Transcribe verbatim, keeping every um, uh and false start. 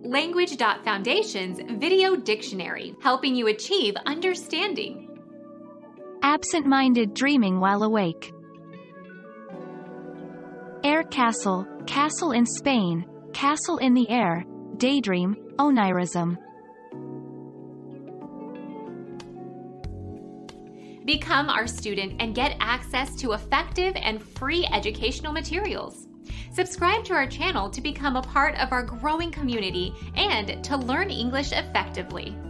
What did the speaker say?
Language Foundation's Video Dictionary, helping you achieve understanding. Absent-minded dreaming while awake. Air castle, castle in Spain, castle in the air, daydream, onirism. Become our student and get access to effective and free educational materials. Subscribe to our channel to become a part of our growing community and to learn English effectively.